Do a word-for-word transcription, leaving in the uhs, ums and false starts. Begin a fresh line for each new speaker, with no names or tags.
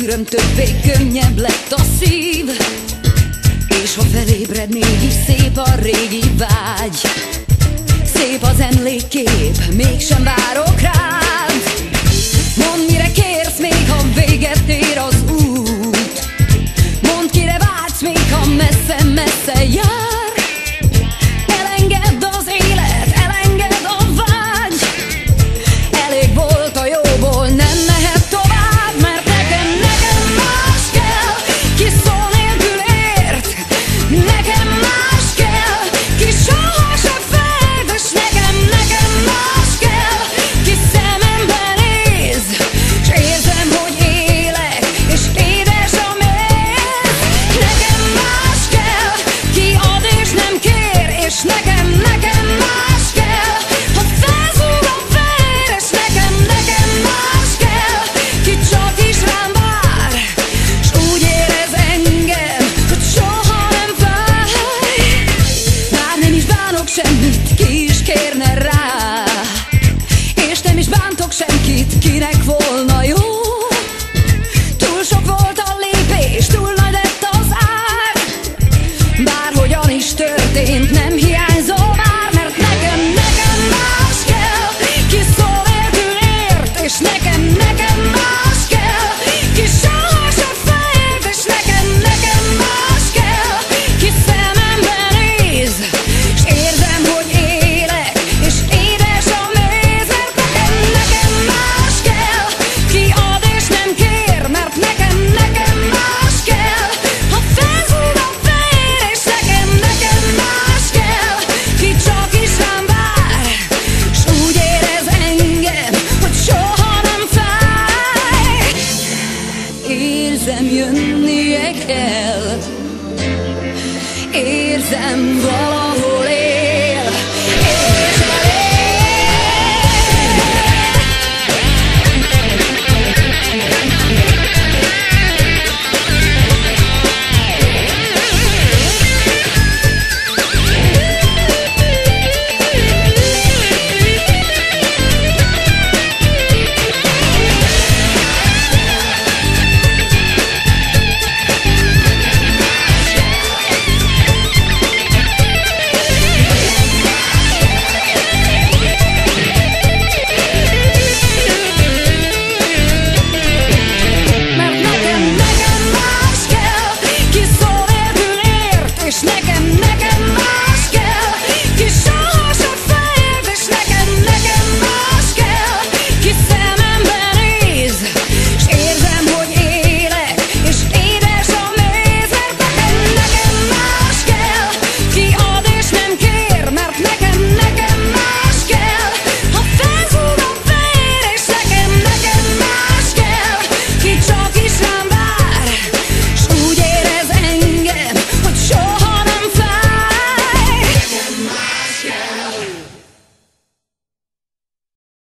tűröm, többé könnyebb lett a szív, és ha felébred, mégis szép a régi vágy. Szép az emlékkép, mégsem várok rád. Mondd, mire kérsz, még ha véget ér az út. Mondd, kire vágysz, még ha messze-messze jár. Elengedd az élet, elengedd a vágy. Elég volt a jóból, nem mehet tovább, mert nekem, nekem más kell, ki szó nélkül ért. Nekem más kell, ki soha se féld, és nekem, nekem más kell, ki szemembe néz, s érzem, hogy élek, és édes a méz. Nekem más kell, ki ad és nem kér, és nekem, nekem más kell, ha felzúg a vér, és nekem, nekem más kell, ki csak is rám vár, s úgy érez engem, hogy soha nem fáj. Már nem is bánok semmit, ki is kérne rá, és nem is bántok senkit, kinek volna jó. Túl sok volt a lépés, túl nagy lett az ár. Bárhogyan is történt, nem hiányzol már, mert nekem, nekem más kell, ki szó nélkül ért, és nekem, nekem más kell, ki soha se féld, és nekem, nekem más kell, ki szemembe néz, s érzem, hogy élek, és édes a méz. Mert nekem, nekem más kell, ki ad és nem kér, mert nekem, nekem más kell, ha felzúg a vér, és nekem, nekem más kell, ki csak is rám vár, s úgy érez engem, hogy soha nem fáj. Érzem, jönnie kell, érzem, valahol